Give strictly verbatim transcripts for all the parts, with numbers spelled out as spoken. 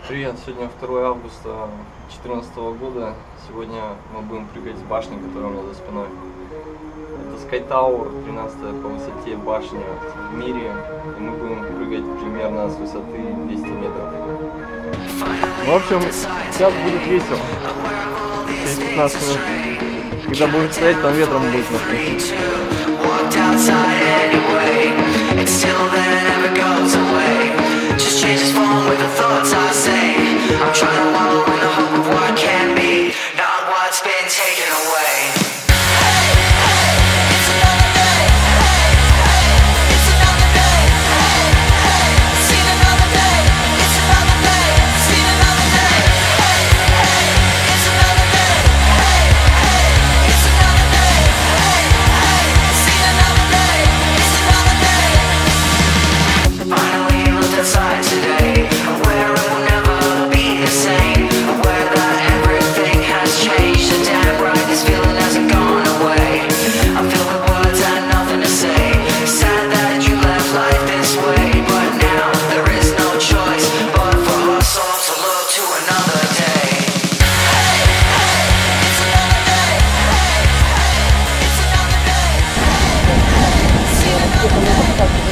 Привет, сегодня второе августа две тысячи четырнадцатого года. Сегодня мы будем прыгать с башни, которая у меня за спиной. Это Sky Tower, тринадцатая по высоте башня в мире. И мы будем прыгать примерно с высоты двести метров. В общем, сейчас будет весело. Через пятнадцать минут. Когда будем стоять, там ветром будет находиться. I'm trying to wallow in the hope of what can be, not what's been taken away. Hey, hey, it's another day. Hey, hey, it's another day. Hey, hey, seen another day. It's another day. Seen another day. Hey, hey, it's another day. Hey, hey, it's another day. Hey, hey, seen another day. It's another day. Finally looked outside today, where it will never same, aware that everything has changed. The damn brightness feeling hasn't gone away. I'm filled with words and nothing to say. Sad that you left life this way, but now there is no choice but for us all to look to another day. Hey, hey, it's another day. Hey, hey, it's another day. See another day.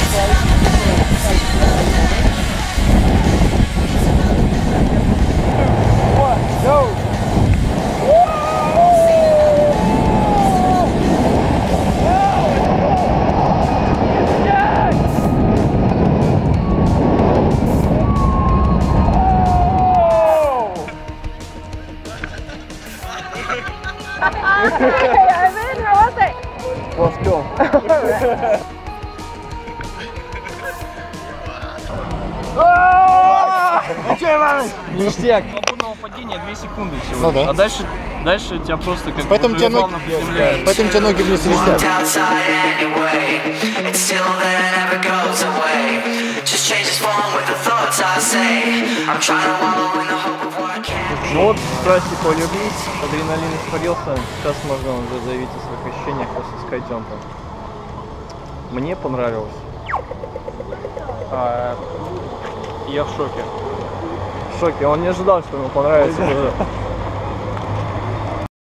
I mean, how was it? Let's go. Ништяк. Свободного падения две секунды всего. Ну да. А дальше, дальше тебя просто как Поэтому тебя ноги, поэтому тебя ноги вниз летят. Ну вот, страсти полюбить, адреналин испарился, сейчас можно уже заявить о своих ощущениях после скайтемпа. Мне понравилось. А, я в шоке. В шоке, он не ожидал, что ему понравится.